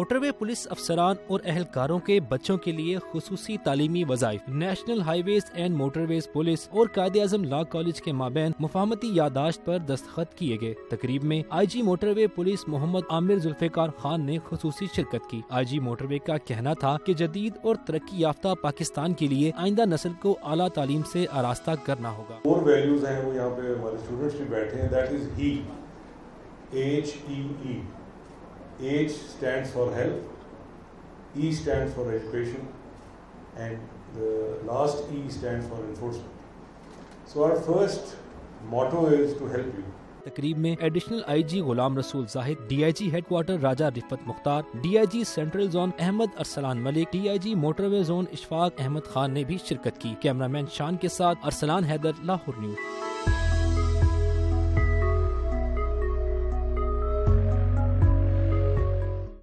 Motor وے police افسران اور اہلکاروں کے بچوں کے لیے خصوصی تعلیمی وظائف، national highways and motorways police اور قائد-اعظم لاء کالج کے مابین مفاہمتی یادداشت پر دستخط کیے گئے۔ تقریب میں I G motorway police Muhammad Amir Zulfiqar Khan نے خصوصی شرکت کی۔ آئی جی موٹر وے کا کہنا تھا کہ جدید اور ترقی یافتہ پاکستان کے لیے آئندہ نسل کو اعلیٰ تعلیم سے آراستہ کرنا ہوگا۔ اور ویلیوز ہیں وہ یہاں پہ ہمارے اسٹوڈنٹس بھی بیٹھے ہیں، that is he, HEE. H stands for health, E stands for education, and the last E stands for enforcement. So our first motto is to help you. تقریب میں additional I G Ghulam Rasool Zahid, D I G headquarter Raja Rafat Mukhtar, D I G central zone Ahmed Arsalan Malik, D I G motorway zone Ashfaq Ahmed Khan نے بھی شرکت کی۔ Camera مین شان کے ساتھ Arsalan Haider, Lahore news.